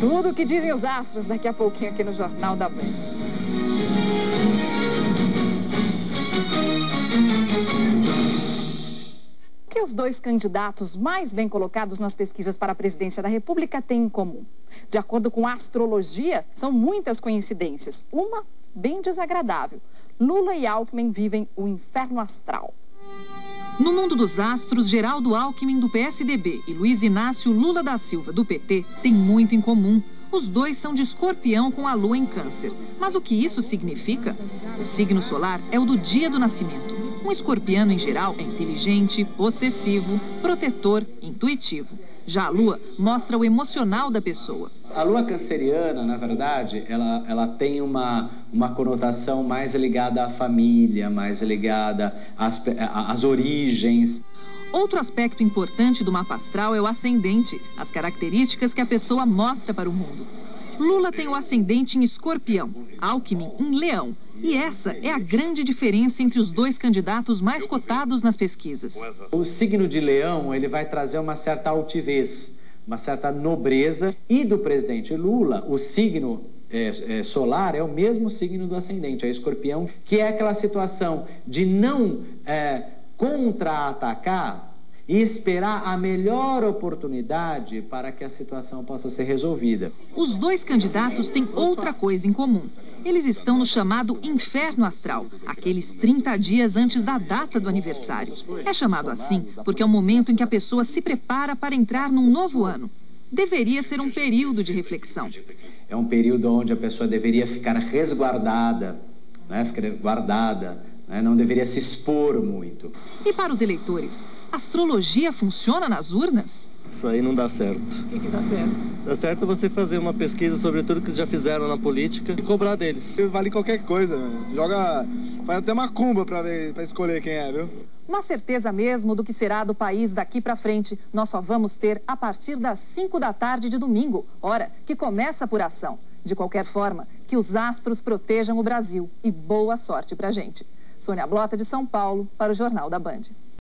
Tudo o que dizem os astros daqui a pouquinho aqui no Jornal da Band. O que os dois candidatos mais bem colocados nas pesquisas para a presidência da República têm em comum? De acordo com a astrologia, são muitas coincidências. Uma bem desagradável. Lula e Alckmin vivem o inferno astral. No mundo dos astros, Geraldo Alckmin, do PSDB, e Luiz Inácio Lula da Silva, do PT, têm muito em comum. Os dois são de Escorpião com a lua em Câncer. Mas o que isso significa? O signo solar é o do dia do nascimento. Um escorpiano, em geral, é inteligente, possessivo, protetor, intuitivo. Já a lua mostra o emocional da pessoa. A lua canceriana, na verdade, ela tem uma conotação mais ligada à família, mais ligada às origens. Outro aspecto importante do mapa astral é o ascendente, as características que a pessoa mostra para o mundo. Lula tem o ascendente em Escorpião, Alckmin em Leão. E essa é a grande diferença entre os dois candidatos mais cotados nas pesquisas. O signo de Leão, ele vai trazer uma certa altivez, uma certa nobreza. E do presidente Lula, o signo solar é o mesmo signo do ascendente, é Escorpião, que é aquela situação de não contra-atacar e esperar a melhor oportunidade para que a situação possa ser resolvida. Os dois candidatos têm outra coisa em comum. Eles estão no chamado inferno astral, aqueles 30 dias antes da data do aniversário. É chamado assim porque é o momento em que a pessoa se prepara para entrar num novo ano. Deveria ser um período de reflexão. É um período onde a pessoa deveria ficar resguardada, né? Ficar guardada, né? Não deveria se expor muito. E para os eleitores, a astrologia funciona nas urnas? Isso aí não dá certo. O que dá certo? Dá certo você fazer uma pesquisa sobre tudo que já fizeram na política e cobrar deles. Vale qualquer coisa, joga, faz até macumba pra escolher quem é, viu? Uma certeza mesmo do que será do país daqui pra frente, nós só vamos ter a partir das 5 da tarde de domingo, hora que começa a apuração. De qualquer forma, que os astros protejam o Brasil e boa sorte pra gente. Sônia Blota, de São Paulo, para o Jornal da Band.